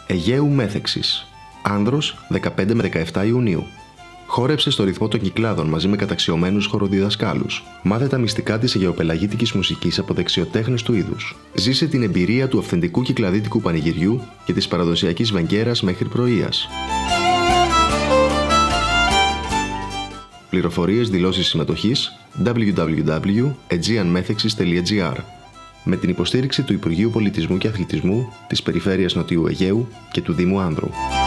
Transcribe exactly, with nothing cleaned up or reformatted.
Αιγαίου Μέθεξης. Άνδρος, δεκαπέντε με δεκαεπτά Ιουνίου. Χόρεψε στο ρυθμό των Κυκλάδων μαζί με καταξιωμένους χοροδιδασκάλους. Μάθε τα μυστικά της αιγαιοπελαγίτικης μουσικής από δεξιοτέχνες του είδους. Ζήσε την εμπειρία του αυθεντικού κυκλαδίτικου πανηγυριού και της παραδοσιακής βεγγέρας μέχρι πρωίας. Πληροφορίες, δηλώσεις συμμετοχής double-u double-u double-u τελεία aegean methexis τελεία gr με την υποστήριξη του Υπουργείου Πολιτισμού και Αθλητισμού της Περιφέρειας Νοτιού Αιγαίου και του Δήμου Άνδρου.